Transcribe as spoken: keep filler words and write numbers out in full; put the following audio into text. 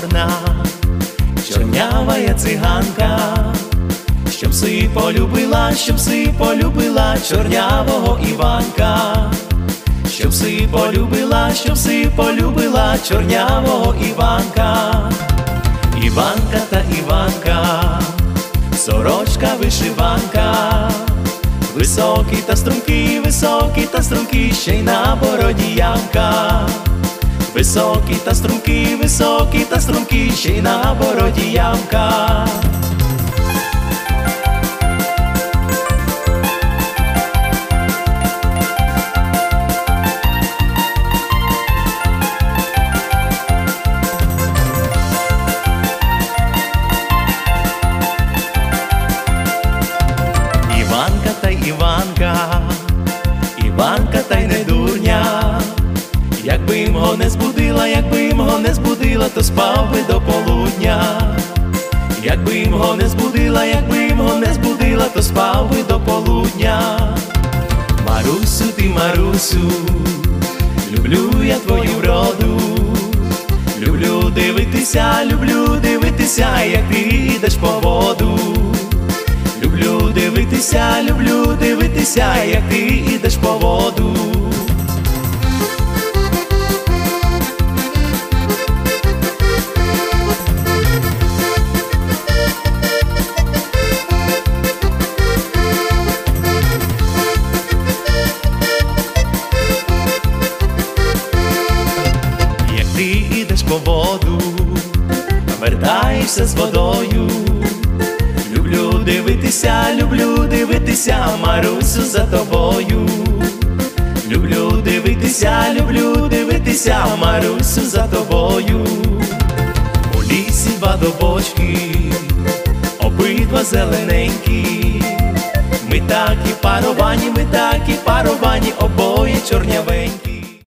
чорна, чорнявая циганка, щоб си полюбила, щоб си полюбила чорнявого Іванка, щоб си полюбила, щоб си полюбила чорнявого Іванка. Іванка та Іванка, сорочка вишиванка, високі та стрункі, високі та стрункі, ще й на бороді ямка. Високі та стрункі, високі та стрункі, ще й на бороді ямка. Іванка та Іванка, Іванка та й не дурня, якби його не збудила, якби його не збудила, то спав би до полудня. Якби його не збудила, якби його не збудила, то спав би до полудня. Марусю, ти, Марусю, люблю я твою вроду, люблю дивитися, люблю дивитися, як ти йдеш по воду. Люблю дивитися, люблю дивитися, як ти йдеш по воду. Як ти йдеш по воду, вертаєшся з водою. Люблю дивитися, люблю дивитися, Марусю, за тобою. Люблю дивитися, люблю дивитися, Марусю, за тобою. У лісі два дубочки, обидва зелененькі. Ми такі паровані, ми такі паровані, обоє чорнявенькі.